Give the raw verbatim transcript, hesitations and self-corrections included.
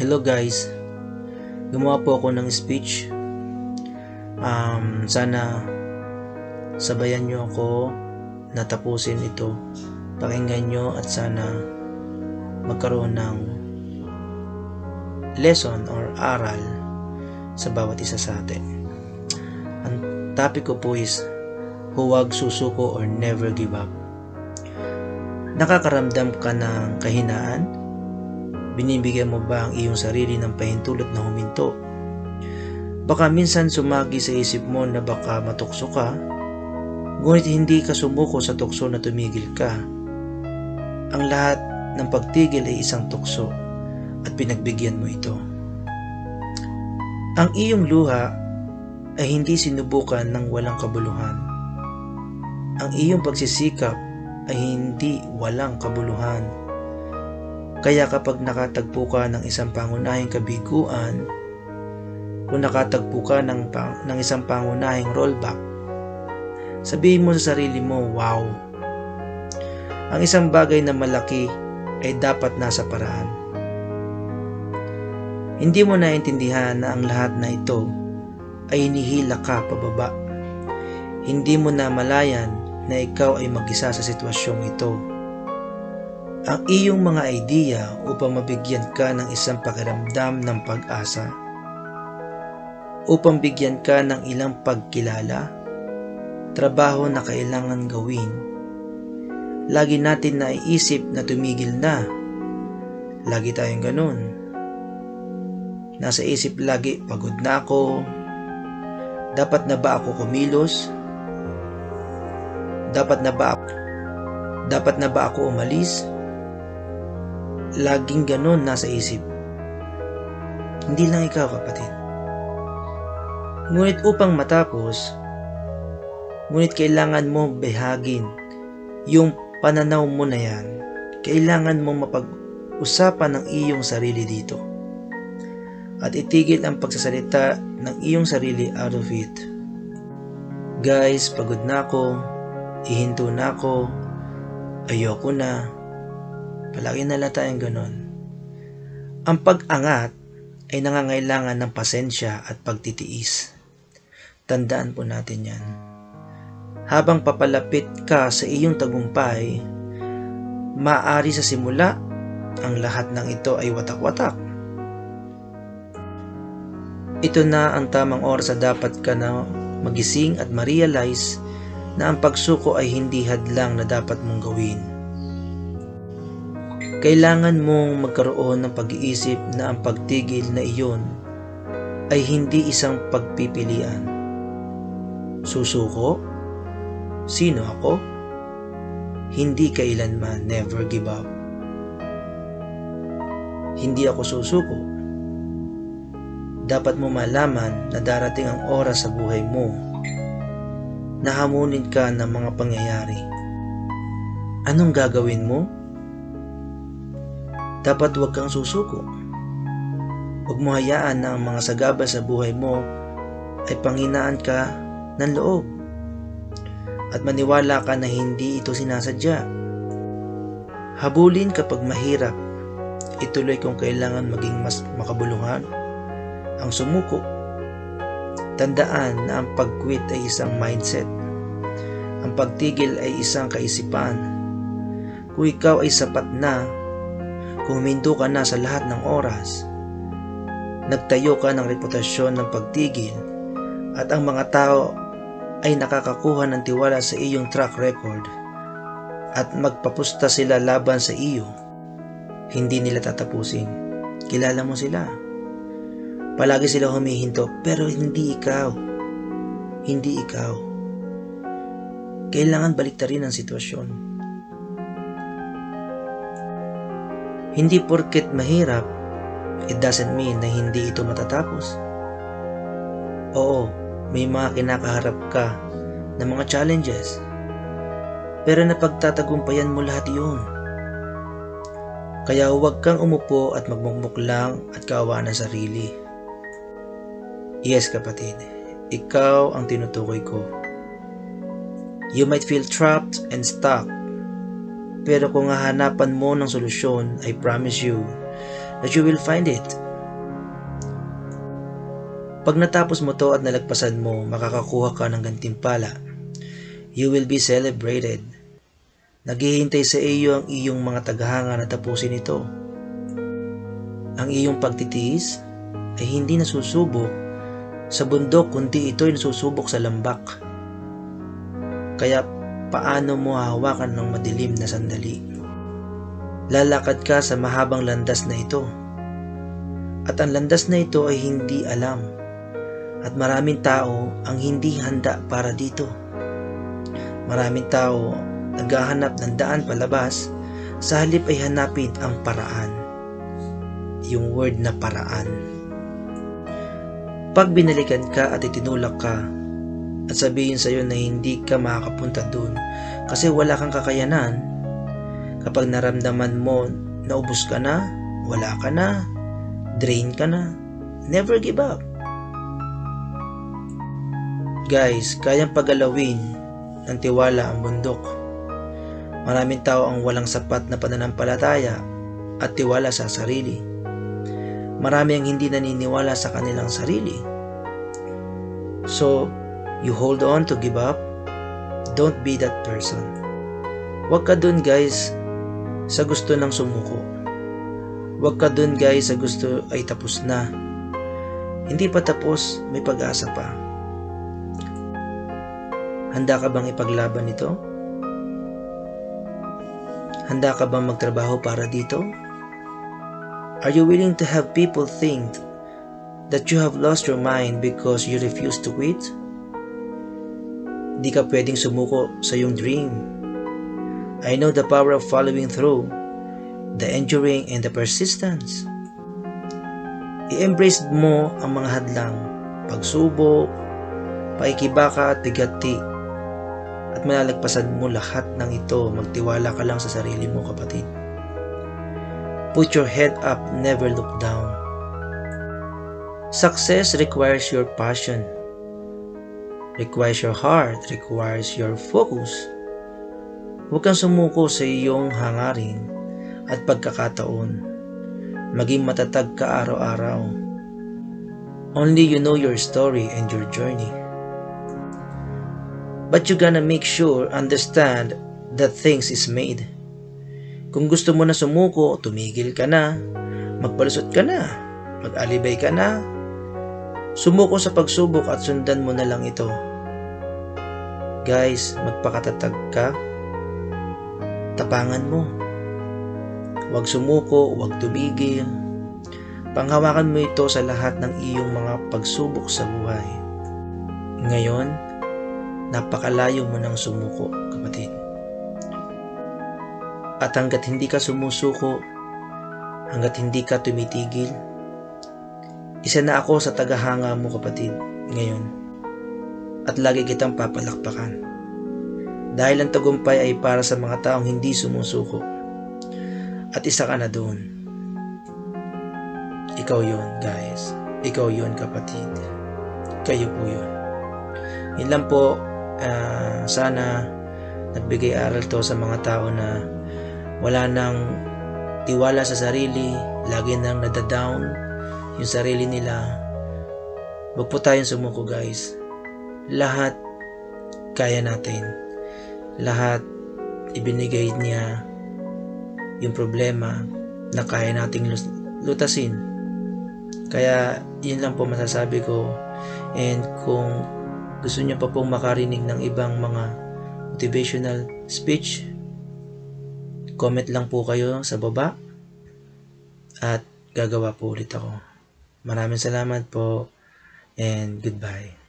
Hello guys, gumawa po ako ng speech. Um, sana sabayan nyo ako na tapusin ito. Pakinggan nyo at sana magkaroon ng lesson or aral sa bawat isa sa atin. Ang topic ko po is huwag susuko or never give up. Nakakaramdam ka ng kahinaan? Binibigyan mo ba ang iyong sarili ng pahintulot na huminto? Baka minsan sumagi sa isip mo na baka matukso ka, ngunit hindi ka sumuko sa tukso na tumigil ka. Ang lahat ng pagtigil ay isang tukso at pinagbigyan mo ito. Ang iyong luha ay hindi sinubukan ng walang kabuluhan. Ang iyong pagsisikap ay hindi walang kabuluhan. Kaya kapag nakatagpo ka ng isang pangunahing kabiguan, kung nakatagpo ka ng, ng isang pangunahing rollback, sabihin mo sa sarili mo, wow! Ang isang bagay na malaki ay dapat nasa paraan. Hindi mo naintindihan na ang lahat na ito ay hinihila ka pababa. Hindi mo na malayan na ikaw ay mag-isa sa sitwasyong ito. Ang iyong mga idea upang mabigyan ka ng isang pakiramdam ng pag-asa, upang bigyan ka ng ilang pagkilala, trabaho na kailangan gawin. Lagi natin naiisip na tumigil na. Lagi tayong ganun. Nasa isip lagi, pagod na ako. Dapat na ba ako kumilos? Dapat na ba ako, dapat na ba ako umalis? Laging ganun nasa isip. Hindi lang ikaw, kapatid. Ngunit upang matapos, ngunit kailangan mo behagin yung pananaw mo na yan. Kailangan mo mapag-usapan ng iyong sarili dito. At itigil ang pagsasalita ng iyong sarili out of it. Guys, pagod na ako. Ihinto na ako. Ayoko na. Palagi na lang tayong ganon. Ang pag-angat ay nangangailangan ng pasensya at pagtitiis. Tandaan po natin yan. Habang papalapit ka sa iyong tagumpay, maaari sa simula, ang lahat ng ito ay watak-watak. Ito na ang tamang oras na dapat ka na magising at ma-realize na ang pagsuko ay hindi hadlang na dapat mong gawin. Kailangan mong magkaroon ng pag-iisip na ang pagtigil na iyon ay hindi isang pagpipilian. Susuko? Sino ako? Hindi kailanman, never give up. Hindi ako susuko. Dapat mo malaman na darating ang oras sa buhay mo na hamunin ka ng mga pangyayari. Anong gagawin mo? Dapat huwag kang susuko. Huwag mo hayaan na ang mga sagabal sa buhay mo ay panghinaan ka ng loob at maniwala ka na hindi ito sinasadya. Habulin kapag mahirap, ituloy kung kailangan maging mas makabuluhan ang sumuko. Tandaan na ang pag-quit ay isang mindset. Ang pagtigil ay isang kaisipan. Kung ikaw ay sapat na, kung huminto ka na sa lahat ng oras, nagtayo ka ng reputasyon ng pagtigil, at ang mga tao ay nakakakuha ng tiwala sa iyong track record, at magpapusta sila laban sa iyo, hindi nila tatapusin. Kilala mo sila. Palagi sila humihinto, pero hindi ikaw. Hindi ikaw. Kailangan baliktarin ang sitwasyon. Hindi porket mahirap, it doesn't mean na hindi ito matatapos. Oo, may mga kinakaharap ka na mga challenges, pero napagtatagumpayan mo lahat iyon. Kaya huwag kang umupo at magmukmuk lang at kaawaan ng sarili. Yes, kapatid, ikaw ang tinutukoy ko. You might feel trapped and stuck, pero kung hahanapan mo ng solusyon, I promise you that you will find it. Pag natapos mo to at nalagpasan mo, makakakuha ka ng gantimpala. You will be celebrated. Naghihintay sa iyo ang iyong mga tagahanga na tapusin ito. Ang iyong pagtitiis ay hindi nasusubok sa bundok, kundi ito ay nasusubok sa lambak. Kaya paano mo hahawakan ng madilim na sandali? Lalakad ka sa mahabang landas na ito. At ang landas na ito ay hindi alam. At maraming tao ang hindi handa para dito. Maraming tao naghahanap ng daan palabas, sa halip ay hanapin ang paraan. Yung word na paraan. Pag binalikan ka at itinulak ka at sabihin sa iyo na hindi ka makakapunta doon kasi wala kang kakayanan, kapag naramdaman mo na ubos ka na, wala ka na, drain ka na, never give up. Guys, kayang pagalawin ng tiwala ang bundok. Maraming tao ang walang sapat na pananampalataya at tiwala sa sarili. Marami ang hindi naniniwala sa kanilang sarili. So, you hold on to give up. Don't be that person. Huwag ka dun guys sa gusto ng sumuko. Huwag ka dun guys sa gusto ay tapos na. Hindi pa tapos, may pag-asa pa. Handa ka bang ipaglaban ito? Handa ka bang magtrabaho para dito? Are you willing to have people think that you have lost your mind because you refuse to quit? Di ka pwedeng sumuko sa iyong dream. I know the power of following through, the enduring and the persistence. I-embrace mo ang mga hadlang, pagsubok, paikibaka at bigati. At malalagpasan mo lahat ng ito. Magtiwala ka lang sa sarili mo, kapatid. Put your head up, never look down. Success requires your passion, requires your heart, requires your focus. Huwag kang sumuko sa iyong hangarin at pagkakataon. Maging matatag ka araw-araw. Only you know your story and your journey. But you gonna make sure, understand that things is made. Kung gusto mo na sumuko, tumigil ka na, magpalusot ka na, mag-alibay ka na, sumuko sa pagsubok at sundan mo na lang ito. Guys, magpakatatag ka, tapangan mo. Huwag sumuko, huwag tumigil. Panghawakan mo ito sa lahat ng iyong mga pagsubok sa buhay. Ngayon, napakalayo mo ng sumuko, kapatid. At hanggat hindi ka sumusuko, hanggat hindi ka tumitigil, isa na ako sa tagahanga mo, kapatid, ngayon. At lagi kitang papalakpakan. Dahil ang tagumpay ay para sa mga taong hindi sumusuko. At isa ka na doon. Ikaw yun, guys. Ikaw yun, kapatid. Kayo po yun. Yun lang po. Uh, sana nagbigay aral to sa mga tao na wala nang tiwala sa sarili, lagi nang nadadown yung sarili nila. Huwag po tayong sumuko, guys. Lahat kaya natin. Lahat ibinigay niya yung problema na kaya nating lutasin. Kaya yun lang po masasabi ko. And kung gusto niyo pa pong makarinig ng ibang mga motivational speech, comment lang po kayo sa baba at gagawa po ulit ako. Maraming salamat po and goodbye.